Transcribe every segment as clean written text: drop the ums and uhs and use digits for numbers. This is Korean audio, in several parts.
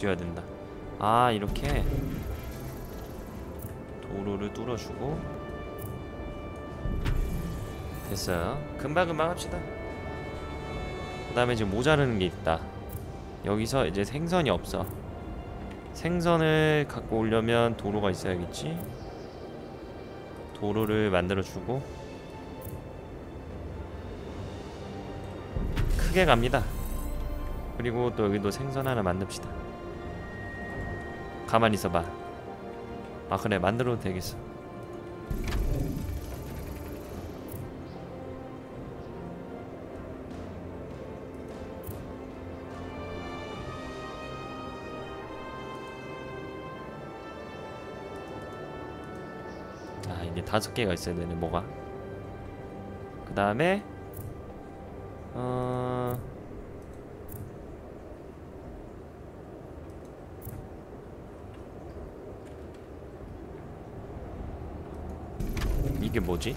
뛰어야 된다. 아, 이렇게 도로를 뚫어주고. 됐어요. 금방금방 합시다. 그 다음에 지금 모자르는 게 있다. 여기서 이제 생선이 없어. 생선을 갖고 오려면 도로가 있어야겠지. 도로를 만들어주고 크게 갑니다. 그리고 또 여기도 생선 하나 만듭시다. 가만히 있어봐. 아, 그래, 만들어도 되겠어. 아, 이게 5개가 있어야 되네. 뭐가? 그 다음에 이게 뭐지?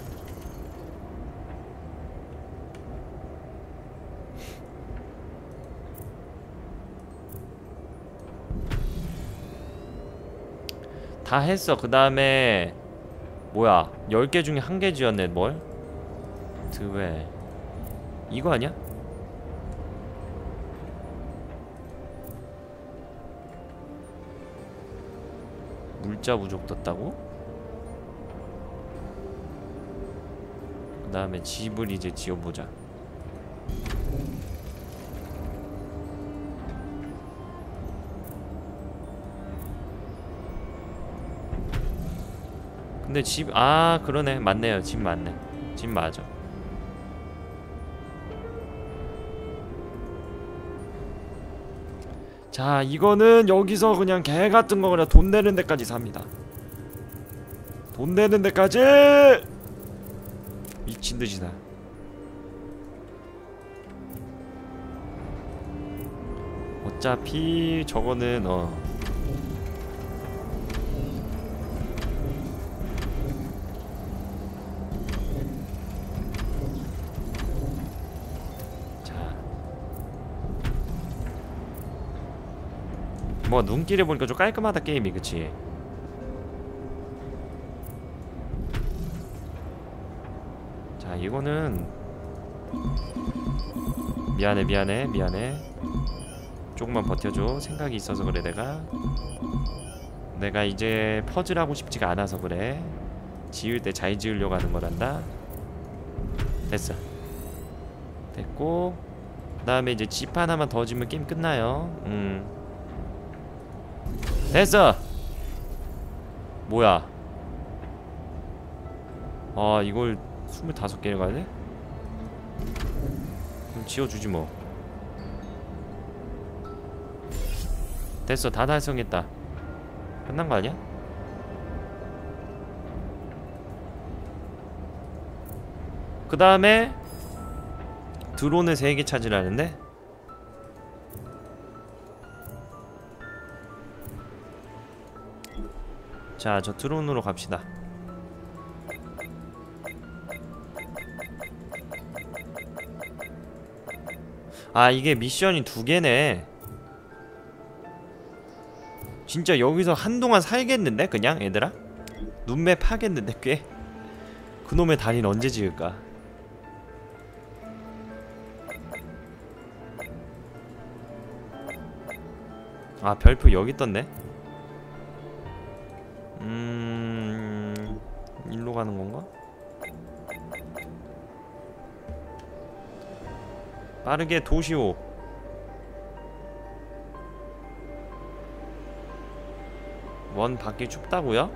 다 했어. 그 다음에 뭐야, 10개 중에 1개 지었네. 뭘? 드웨 이거 아니야? 물자 부족 떴다고? 그 다음에 집을 이제 지어보자. 근데 집, 아, 그러네. 맞네요. 집 맞네. 집 맞아. 자, 이거는 여기서 그냥 개같은 거 그냥 돈 내는 데까지 삽니다. 돈 내는 데까지! 미친듯이 사. 어차피 저거는 뭐 눈길에 보니까 좀 깔끔하다 게임이. 그치? 자, 이거는 미안해 조금만 버텨줘. 생각이 있어서 그래. 내가 이제 퍼즐하고 싶지가 않아서 그래. 지을 때 잘 지으려고 하는 거란다. 됐어. 됐고, 그 다음에 이제 집 하나만 더 지으면 게임 끝나요. 됐어. 뭐야, 아, 이걸 25개를 가야 돼? 그럼 지어주지 뭐. 됐어. 다 달성했다. 끝난 거 아니야? 그 다음에 드론을 3개 찾으라는데? 자, 저 드론으로 갑시다. 아, 이게 미션이 2개네. 진짜 여기서 한동안 살겠는데? 그냥 얘들아? 눈매 파겠는데 꽤? 그놈의 다리는 언제 지을까? 아, 별표 여기 떴네? 일로 가는 건가? 빠르게 도시오. 원 밖이 춥다고요?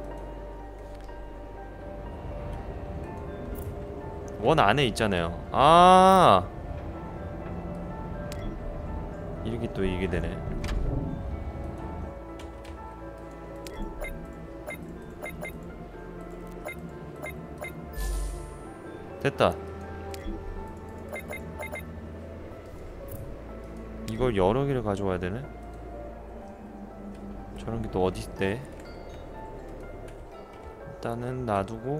원 안에 있잖아요. 아, 이렇게 또 이게 되네. 됐다. 이걸 여러 개를 가져와야 되네. 저런 게 또 어디 있대? 일단은 놔두고.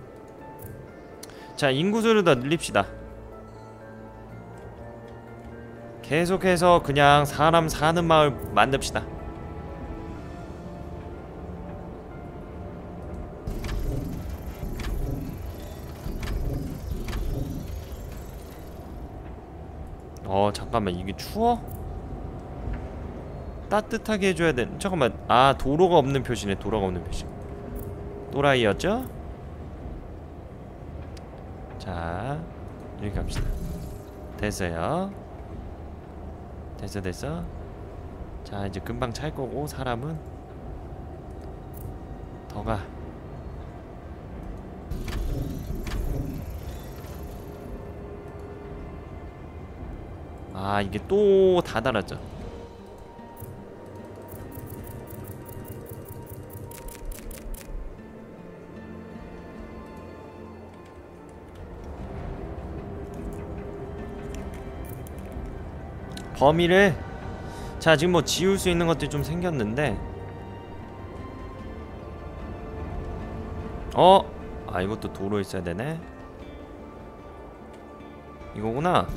자, 인구수를 더 늘립시다. 계속해서 그냥 사람 사는 마을 만듭시다. 잠깐만, 이게 추워? 따뜻하게 해줘야 돼. 잠깐만. 아, 도로가 없는 표시네. 도로가 없는 표시. 또라이였죠? 자, 이렇게 합시다. 됐어요. 됐어. 자, 이제 금방 찰 거고, 사람은 더 가. 아, 이게 또 다 달았죠. 범위를, 자, 지금 뭐 지울 수 있는 것들이 좀 생겼는데, 아, 이것도 도로 있어야 되네. 이거구나.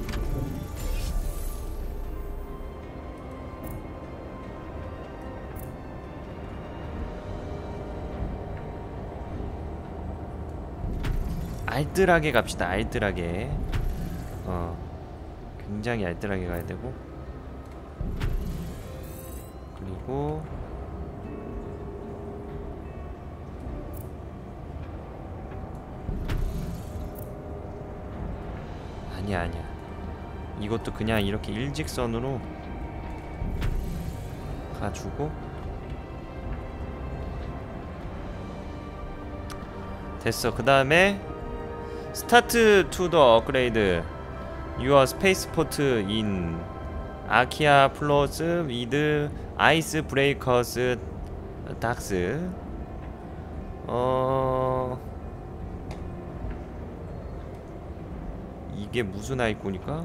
알뜰하게 갑시다. 알뜰하게. 굉장히 알뜰하게 가야 되고. 그리고 아니야. 이것도 그냥 이렇게 일직선으로 가주고. 됐어. 그 다음에 스타트 투 더 업그레이드 유어 스페이스포트 인 아키아 플러스 위드 아이스 브레이커스 닥스. 이게 무슨 아이콘일까?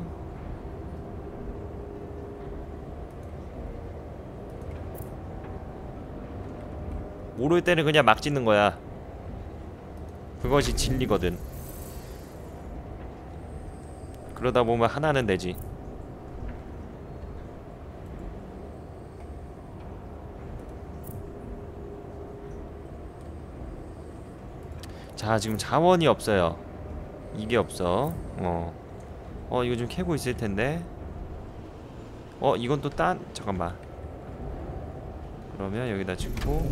모를 때는 그냥 막 짓는 거야. 그것이 진리거든. 그러다 보면 하나는 되지. 자, 지금 자원이 없어요. 이게 없어. 이거 좀 캐고 있을 텐데. 이건 또 잠깐만. 그러면 여기다 짓고.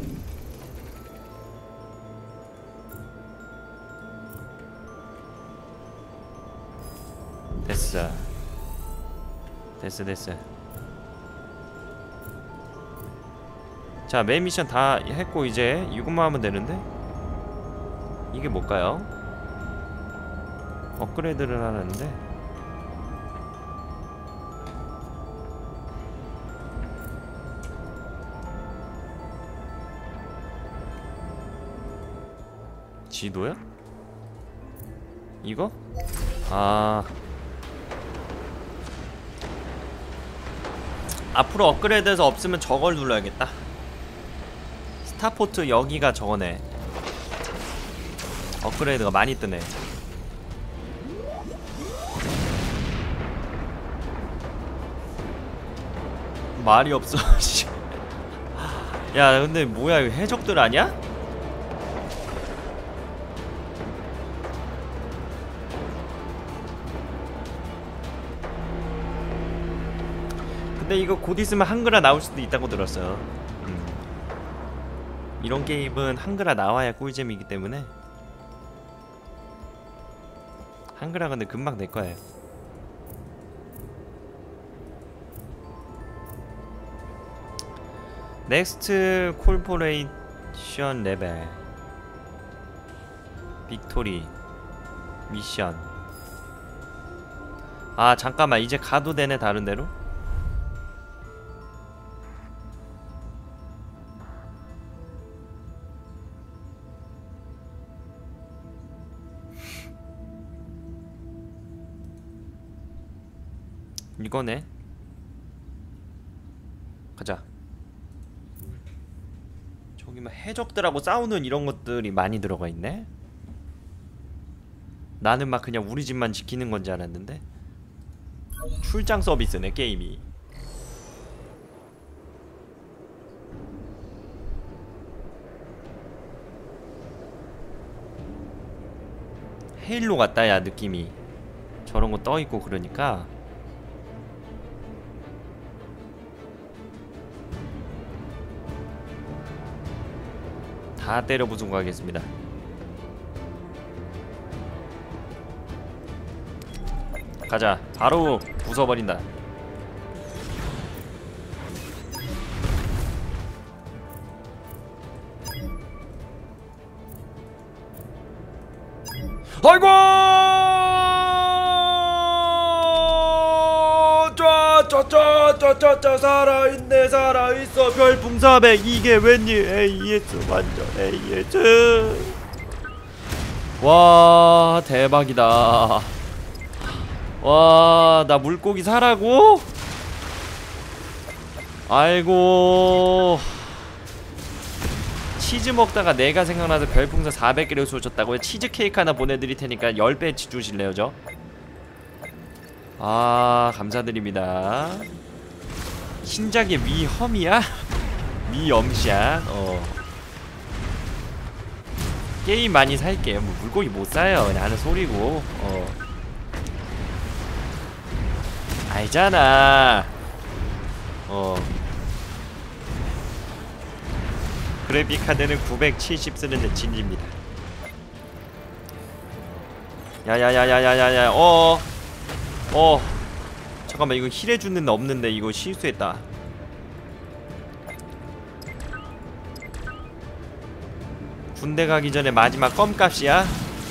됐어. 자, 메인 미션 다 했고 이제 이것만 하면 되는데. 이게 뭘까요? 업그레이드를 하는데. 지도야? 이거? 아, 앞으로 업그레이드해서 없으면 저걸 눌러야겠다. 스타포트 여기가 저거네. 업그레이드가 많이 뜨네. 말이 없어. 야, 근데 뭐야, 이거 해적들 아니야? 근데 이거 곧 있으면 한글화 나올 수도 있다고 들었어요. 이런 게임은 한글화 나와야 꿀잼이기 때문에. 한글화 근데 금방 될 거예요. 넥스트 콜포레이션 레벨 빅토리 미션. 아, 잠깐만, 이제 가도 되네. 다른 데로? 이거네. 가자. 저기 막 해적들하고 싸우는 이런 것들이 많이 들어가 있네. 나는 막 그냥 우리 집만 지키는 건지 알았는데. 출장 서비스네 게임이. 헤일로 같다 야 느낌이. 저런거 떠있고 그러니까. 다 때려 부수고 가겠습니다. 가자. 바로 부숴버린다. 아이고! 쫙쫙쫙쫙쫙 살아있네 살아있어. 별풍 400 이게 웬일. AS 완전 AS. 와 대박이다. 와 나 물고기 사라고? 아이고. 치즈 먹다가 내가 생각나서 별풍선 400개를 쏘셨다고요? 치즈 케이크 하나 보내드릴 테니까 10배 주실래요 저? 아 감사드립니다. 신작의 위험이야? 위엄샷. 게임 많이 살게요. 뭐 물고기 못 사요. 그냥 하는 소리고. 알잖아. 그래픽카드는 970 쓰는데 진입니다. 야야야야야야야. 잠깐만 이거 힐해주는 데 없는데 이거 실수했다. 군대 가기 전에 마지막 껌값이야?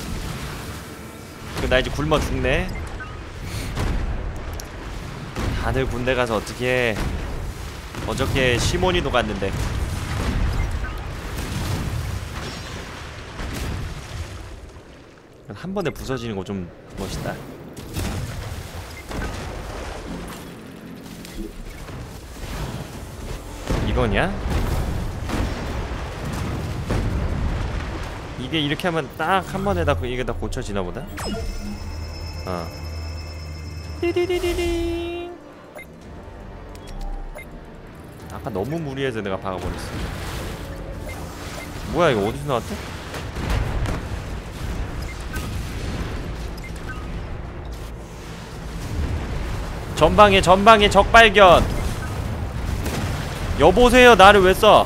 나 이제 굶어 죽네. 다들 군대 가서 어떻게 어저께 시몬이도 갔는데. 한 번에 부서지는 거 좀 멋있다. 이거냐? 이게 이렇게 하면 딱 한 번에 다 이게 다 고쳐지나 보다. 띠리리리리. 아까 너무 무리해서 내가 박아버렸어. 뭐야 이거 어디서 나왔대? 전방에 적 발견. 여보세요 나를 왜 써?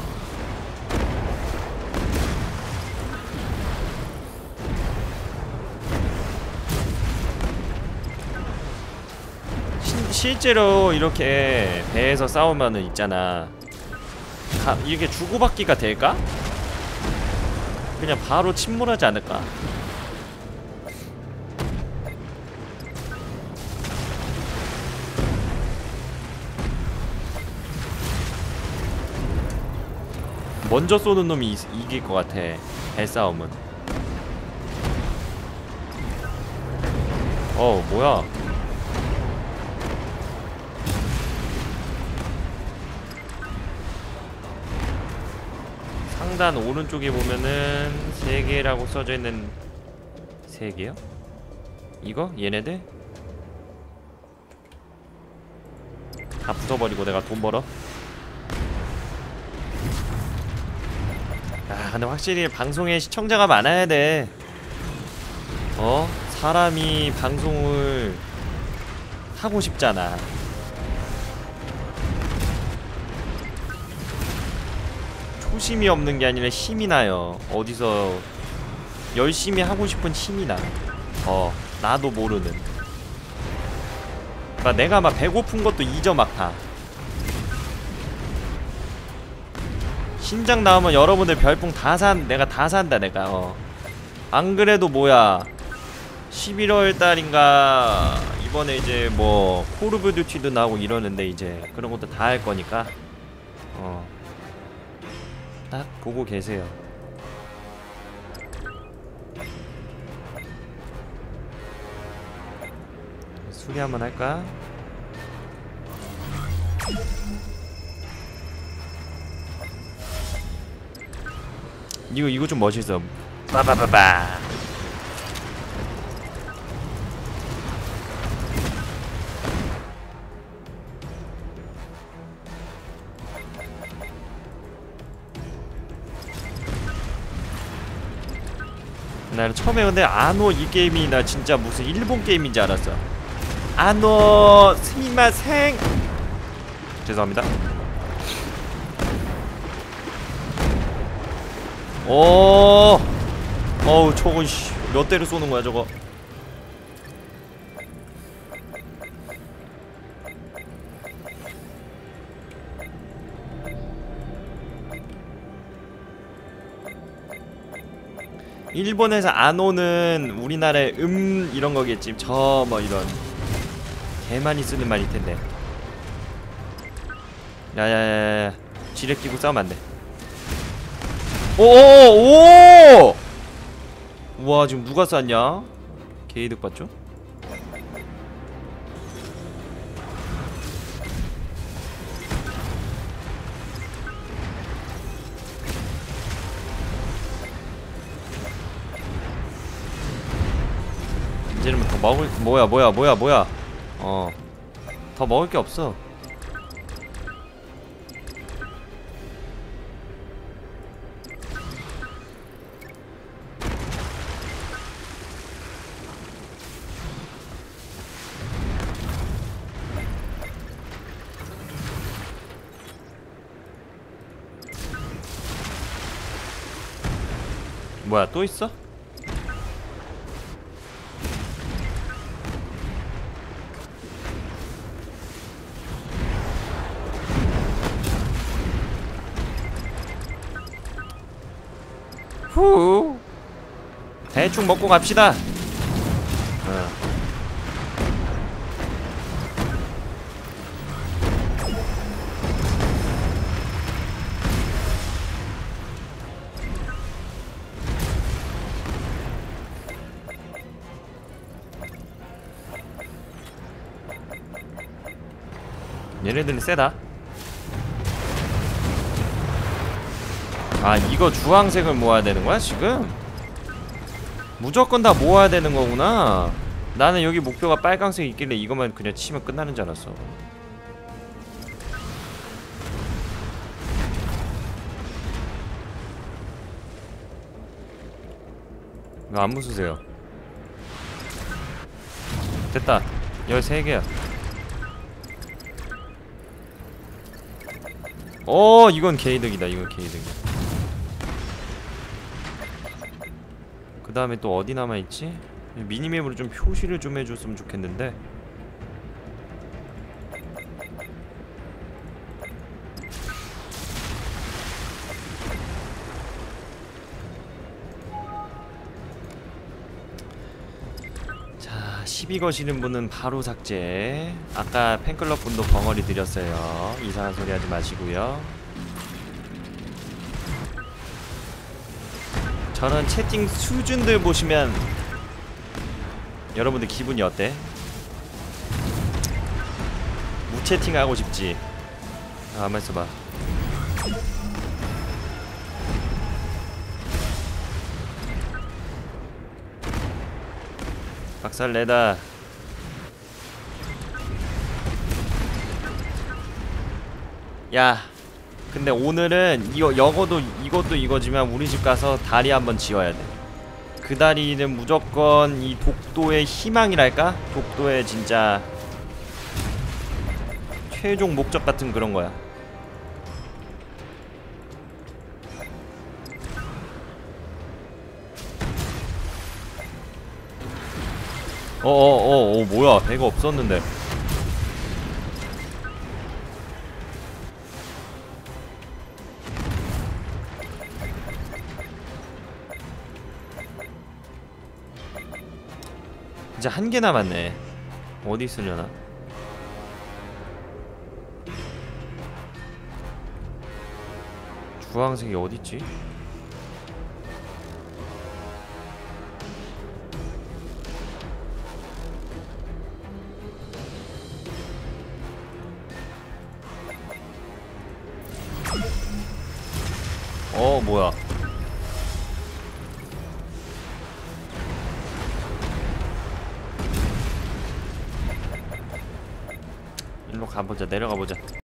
실제로 이렇게 배에서 싸우면은 있잖아. 이렇게 주고받기가 될까? 그냥 바로 침몰하지 않을까? 먼저 쏘는 놈이 이길 것 같아. 배싸움은. 뭐야. 상단 오른쪽에 보면은 3개라고 써져있는 3개요? 이거? 얘네들? 다 부숴버리고 내가 돈 벌어? 근데 확실히 방송에 시청자가 많아야 돼. 사람이 방송을 하고 싶잖아. 초심이 없는 게 아니라 힘이 나요. 어디서 열심히 하고 싶은 힘이 나. 나도 모르는. 그러니까 내가 막 배고픈 것도 잊어 막 다. 신작 나오면 여러분들 별풍 내가 다 산다 내가. 안 그래도 뭐야 11월달인가 이번에 이제 뭐 콜 오브 듀티도 나오고 이러는데 이제 그런 것도 다 할 거니까 딱 보고 계세요. 수리 한번 할까? 이거 좀 멋있어. 빠바바바. 나는 처음에 근데 아노 이 게임이 나 진짜 무슨 일본 게임인 줄 알았어. 아노 스미마생. 죄송합니다. 오, 어우 저건 씨, 몇 대를 쏘는 거야 저거. 일본에서 아노는 우리나라의 이런 거겠지. 저 뭐 이런 개 많이 쓰는 말일 텐데. 야야야야, 지뢰 끼고 싸우면 안 돼. 오오오! 우와, 지금 누가 쐈냐? 개이득 봤죠? 이제는 더 먹을 뭐야 더 먹을 게 없어. 뭐야, 또 있어? 후, 대충 먹고 갑시다. 얘네들은 세다. 아, 이거 주황색을 모아야 되는 거야 지금? 무조건 다 모아야 되는 거구나. 나는 여기 목표가 빨강색 있길래 이것만 그냥 치면 끝나는 줄 알았어. 이거 안 부수세요. 됐다. 13개야. 이건 개이득이다. 이건 개이득이야. 그 다음에 또 어디 남아있지? 미니맵으로 좀 표시를 좀 해줬으면 좋겠는데. 자, 시비 거시는 분은 바로 삭제. 아까 팬클럽 분도 벙어리 드렸어요. 이상한 소리 하지 마시고요. 저런 채팅 수준들 보시면 여러분들 기분이 어때? 무채팅 하고 싶지? 가만 있어봐. 박살내다. 야, 근데 오늘은 이것도 이거지만 우리 집 가서 다리 한번 지어야 돼. 그 다리는 무조건 이 독도의 희망이랄까? 독도의 진짜 최종 목적 같은 그런 거야. 뭐야, 배가 없었는데. 이제 한 개 남았네. 어디 있으려나? 주황색이 어딨지? 뭐야. 일로 가보자. 내려가보자.